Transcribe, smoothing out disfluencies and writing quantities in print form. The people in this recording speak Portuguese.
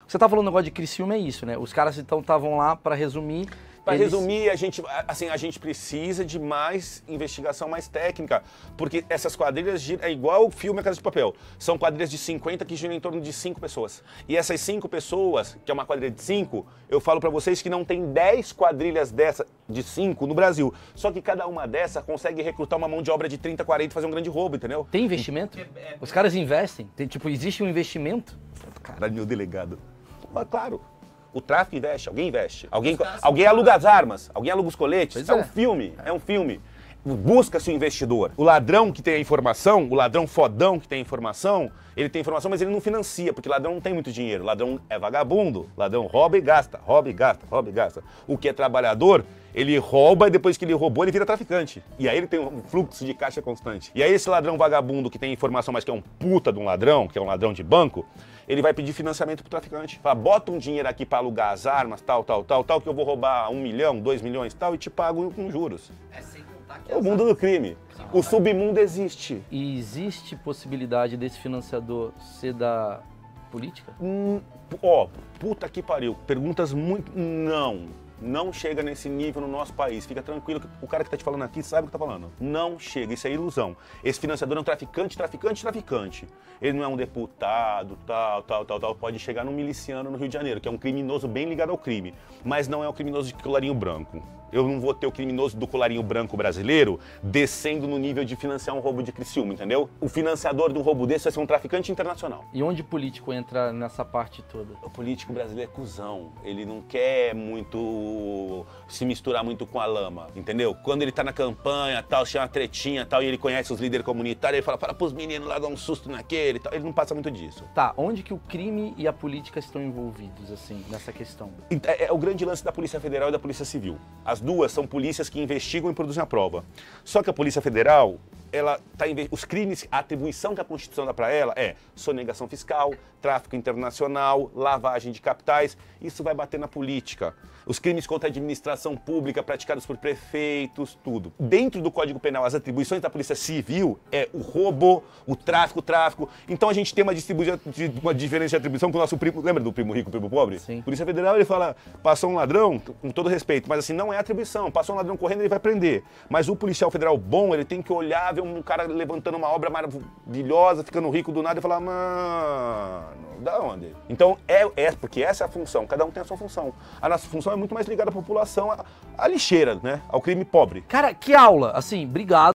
Você tá falando um negócio de Criciúma, é isso, né? Os caras então estavam lá, para resumir... Para resumir, a gente precisa de mais investigação, mais técnica, porque essas quadrilhas giram, é igual o filme A Casa de Papel, são quadrilhas de 50 que giram em torno de 5 pessoas. E essas 5 pessoas, que é uma quadrilha de 5, eu falo para vocês que não tem 10 quadrilhas dessa de 5 no Brasil. Só que cada uma dessa consegue recrutar uma mão de obra de 30, 40 e fazer um grande roubo, entendeu? Tem investimento? Os caras investem? Tem, tipo, existe um investimento? Caralho, meu delegado. Claro. O tráfico investe, alguém investe. Alguém aluga as armas, alguém aluga os coletes. É um filme, é um filme. Busca-se o investidor. O ladrão que tem a informação, o ladrão fodão que tem a informação, ele tem informação, mas ele não financia, porque ladrão não tem muito dinheiro. Ladrão é vagabundo, ladrão rouba e gasta, rouba e gasta, rouba e gasta. O que é trabalhador, ele rouba e depois que ele roubou, ele vira traficante. E aí ele tem um fluxo de caixa constante. E aí esse ladrão vagabundo que tem informação, mas que é um puta de um ladrão, que é um ladrão de banco, ele vai pedir financiamento pro traficante. Fala, bota um dinheiro aqui para alugar as armas, tal, que eu vou roubar 1 milhão, 2 milhões, tal, e te pago com juros. É sem contar que É o mundo do crime. O submundo existe. E existe possibilidade desse financiador ser da política? Puta que pariu. Perguntas muito... Não chega nesse nível no nosso país. Fica tranquilo, que o cara que tá te falando aqui sabe o que tá falando. Não chega, isso é ilusão. Esse financiador é um traficante. Ele não é um deputado, tal. Pode chegar num miliciano no Rio de Janeiro, que é um criminoso bem ligado ao crime. Mas não é o criminoso de colarinho branco. Eu não vou ter o criminoso do colarinho branco brasileiro descendo no nível de financiar um roubo de Criciúma, entendeu? O financiador de um roubo desse vai ser um traficante internacional. E onde o político entra nessa parte toda? O político brasileiro é cuzão. Ele não quer muito se misturar muito com a lama, entendeu? Quando ele tá na campanha, tal, chama uma tretinha, tal, e ele conhece os líderes comunitários, ele fala pros meninos lá, dá um susto naquele, tal. Ele não passa muito disso. Tá, onde que o crime e a política estão envolvidos, assim, nessa questão? É o grande lance da Polícia Federal e da Polícia Civil. As duas são polícias que investigam e produzem a prova. Só que a Polícia Federal, ela tá os crimes, a atribuição que a Constituição dá para ela é sonegação fiscal, tráfico internacional, lavagem de capitais. Isso vai bater na política. Os crimes contra a administração pública praticados por prefeitos, tudo. Dentro do Código Penal, as atribuições da Polícia Civil é o roubo, o tráfico. Então a gente tem uma diferença de atribuição com o nosso primo. Lembra do primo rico e primo pobre? Sim. Polícia Federal, ele fala, passou um ladrão, com todo respeito, mas assim, não é atribuição. Passou um ladrão correndo, ele vai prender. Mas o policial federal bom, ele tem que olhar, ver um cara levantando uma obra maravilhosa, ficando rico do nada e falar, mano, da onde? Então, porque essa é a função, cada um tem a sua função. A nossa função é muito mais ligada à população, à lixeira, né? Ao crime pobre. Cara, que aula! Assim, obrigado.